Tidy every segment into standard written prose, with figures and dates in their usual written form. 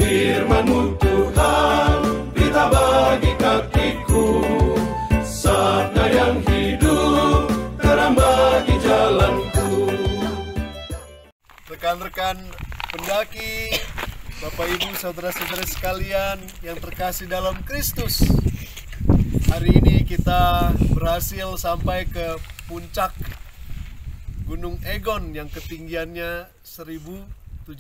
Firman-Mu Tuhan, berita bagi kakiku, sabda yang hidup, terang bagi jalanku. Rekan-rekan pendaki, Bapak Ibu, saudara-saudara sekalian yang terkasih dalam Kristus, hari ini kita berhasil sampai ke puncak Gunung Egon yang ketinggiannya 1715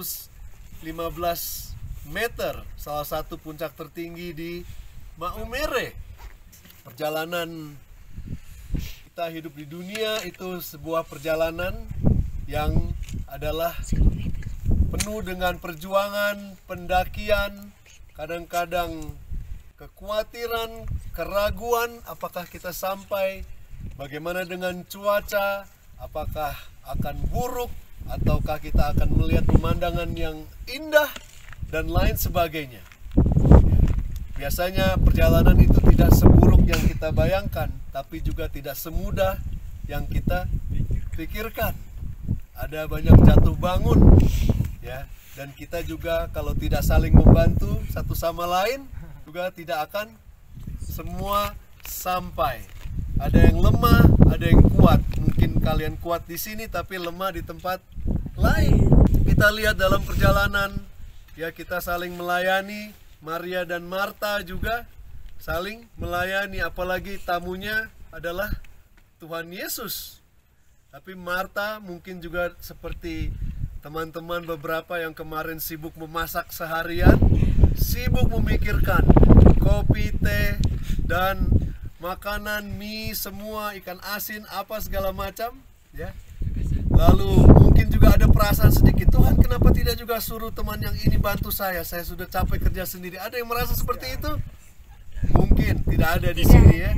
meter, salah satu puncak tertinggi di Maumere. Perjalanan kita hidup di dunia itu sebuah perjalanan yang adalah penuh dengan perjuangan, pendakian, kadang-kadang kekhawatiran, keraguan, apakah kita sampai, bagaimana dengan cuaca, apakah akan buruk, ataukah kita akan melihat pemandangan yang indah, dan lain sebagainya. Biasanya perjalanan itu tidak seburuk yang kita bayangkan, tapi juga tidak semudah yang kita pikirkan. Ada banyak jatuh bangun, ya, dan kita juga kalau tidak saling membantu satu sama lain, juga tidak akan semua sampai. Ada yang lemah, ada yang kuat. Mungkin kalian kuat di sini, tapi lemah di tempat lain. Kita lihat dalam perjalanan, ya, kita saling melayani. Maria dan Marta juga saling melayani, apalagi tamunya adalah Tuhan Yesus. Tapi Marta mungkin juga seperti teman-teman beberapa yang kemarin sibuk memasak seharian, sibuk memikirkan kopi, teh, dan makanan, mie, semua, ikan asin, apa segala macam, ya. Lalu mungkin juga ada perasaan sedikit, Tuhan kenapa tidak juga suruh teman yang ini bantu saya sudah capek kerja sendiri. Ada yang merasa seperti itu? Mungkin tidak ada di sini, ya.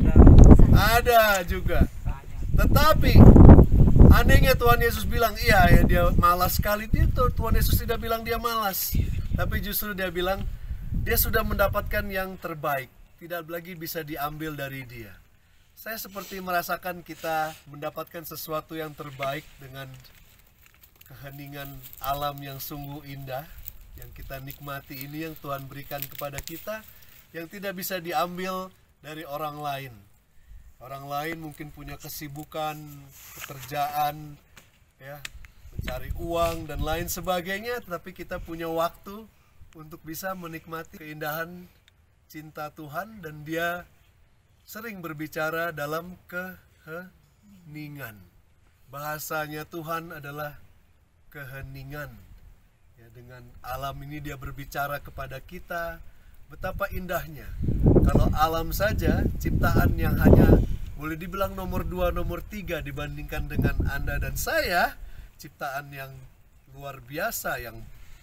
Ada juga. Tetapi anehnya Tuhan Yesus bilang, iya ya, dia malas sekali. Tuhan Yesus tidak bilang dia malas, tapi justru dia bilang dia sudah mendapatkan yang terbaik, tidak lagi bisa diambil dari dia. Saya seperti merasakan kita mendapatkan sesuatu yang terbaik dengan keheningan alam yang sungguh indah, yang kita nikmati ini, yang Tuhan berikan kepada kita, yang tidak bisa diambil dari orang lain. Orang lain mungkin punya kesibukan, pekerjaan, ya, mencari uang dan lain sebagainya, tetapi kita punya waktu untuk bisa menikmati keindahan cinta Tuhan, dan dia sering berbicara dalam keheningan. Bahasanya Tuhan adalah keheningan. Ya, dengan alam ini dia berbicara kepada kita. Betapa indahnya. Kalau alam saja, ciptaan yang hanya boleh dibilang nomor 2, nomor 3 dibandingkan dengan Anda dan saya, ciptaan yang luar biasa, yang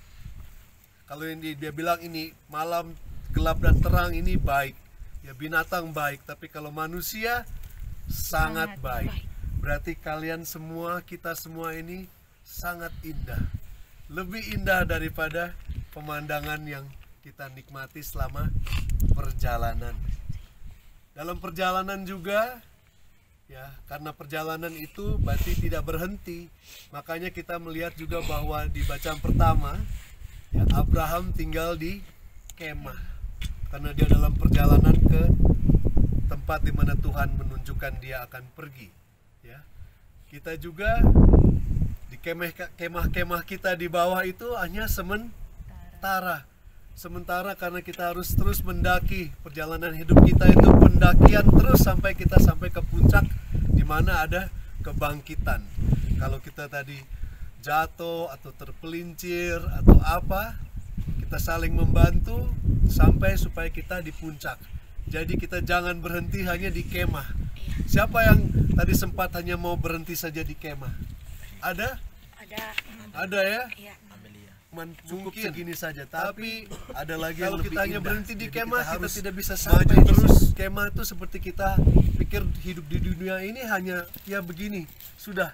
kalau ini dia bilang ini malam gelap dan terang ini baik, ya, binatang baik, tapi kalau manusia sangat baik. Berarti kalian semua, kita semua ini sangat indah. Lebih indah daripada pemandangan yang kita nikmati selama perjalanan. Dalam perjalanan juga, ya, karena perjalanan itu berarti tidak berhenti. Makanya kita melihat juga bahwa di bacaan pertama, ya, Abraham tinggal di kemah. Karena dia dalam perjalanan ke tempat di mana Tuhan menunjukkan dia akan pergi, ya. Kita juga di kemah-kemah kita di bawah itu hanya sementara karena kita harus terus mendaki. Perjalanan hidup kita itu pendakian terus sampai kita sampai ke puncak di mana ada kebangkitan. Kalau kita tadi jatuh atau terpelincir atau apa, kita saling membantu sampai supaya kita di puncak. Jadi kita jangan berhenti hanya di kemah. Siapa yang tadi sempat hanya mau berhenti saja di kemah? Ada? Ada, ya? Iya. Cukup segini saja. Tapi ada lagi kalau kita hanya berhenti di kemah, kita tidak bisa sampai terus. Kemah itu seperti kita pikir hidup di dunia ini hanya ya begini, sudah.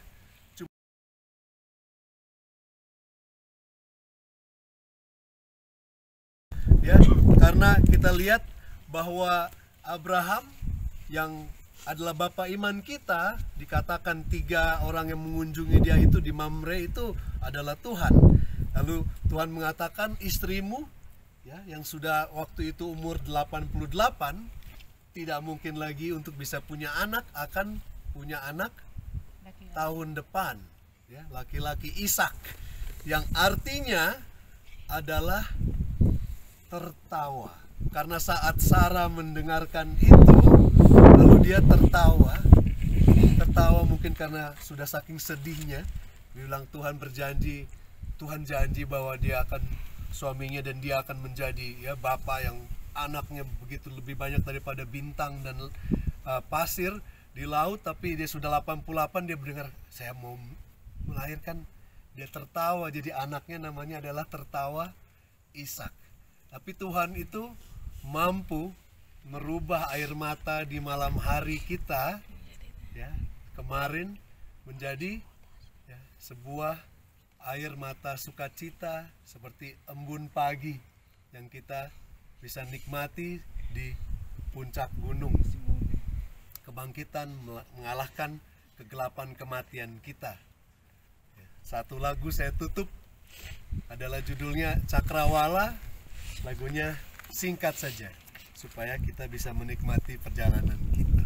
Ya, karena kita lihat bahwa Abraham yang adalah bapak iman kita, dikatakan 3 orang yang mengunjungi dia itu di Mamre itu adalah Tuhan. Lalu Tuhan mengatakan istrimu ya yang sudah waktu itu umur 88 tidak mungkin lagi untuk bisa punya anak, akan punya anak tahun depan ya, laki-laki Ishak, yang artinya adalah tertawa. Karena saat Sarah mendengarkan itu, lalu dia tertawa mungkin karena sudah saking sedihnya. Dia bilang Tuhan janji bahwa dia akan suaminya dan dia akan menjadi ya bapak yang anaknya begitu lebih banyak daripada bintang dan pasir di laut. Tapi dia sudah 88, dia mendengar saya mau melahirkan, dia tertawa, jadi anaknya namanya adalah tertawa Ishak. Tapi Tuhan itu mampu merubah air mata di malam hari kita ya kemarin menjadi ya, sebuah air mata sukacita seperti embun pagi yang kita bisa nikmati di puncak gunung. Kebangkitan mengalahkan kegelapan kematian kita. Satu lagu saya tutup adalah judulnya Cakrawala. Lagunya singkat saja supaya kita bisa menikmati perjalanan kita.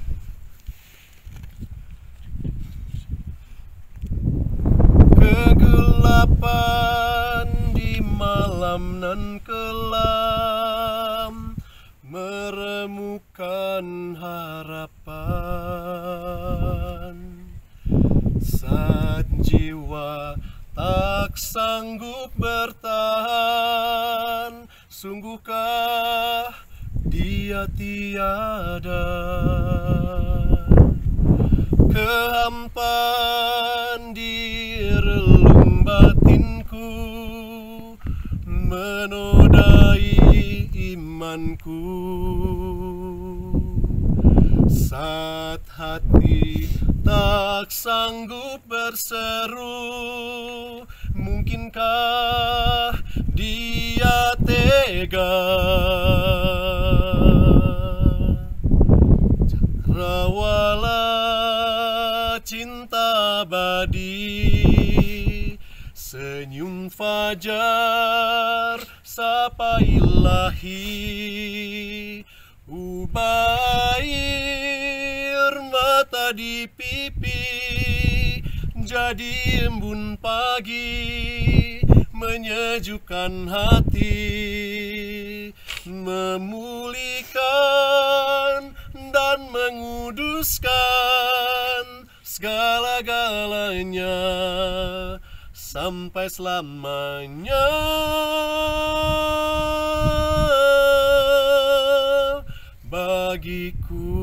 Kegelapan di malam nan kelam meremukan harapan. Saat jiwa tak sanggup bertahan, sungguhkah dia tiada? Kehampaan di relung batinku menodai imanku. Saat hati tak sanggup berseru, mungkinkah dia tega? Cakrawala cinta abadi, senyum fajar, sapa ilahi, ubah air mata di pipi jadi embun pagi, menyejukkan hati, memulihkan dan menguduskan segala-galanya sampai selamanya. Bagiku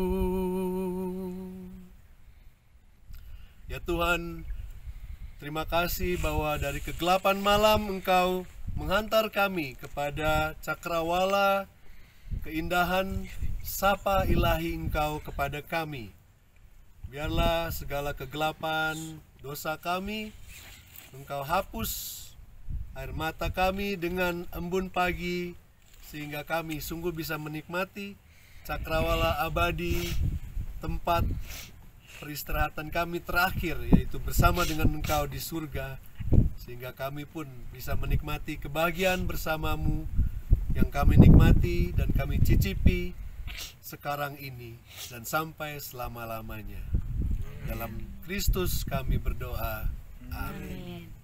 ya Tuhan, terima kasih bahwa dari kegelapan malam Engkau menghantar kami kepada cakrawala keindahan sapa ilahi Engkau kepada kami. Biarlah segala kegelapan dosa kami Engkau hapus air mata kami dengan embun pagi, sehingga kami sungguh bisa menikmati cakrawala abadi, tempat peristirahatan kami terakhir, yaitu bersama dengan Engkau di surga, sehingga kami pun bisa menikmati kebahagiaan bersamamu yang kami nikmati dan kami cicipi sekarang ini dan sampai selama-lamanya. Dalam Kristus kami berdoa. Amin.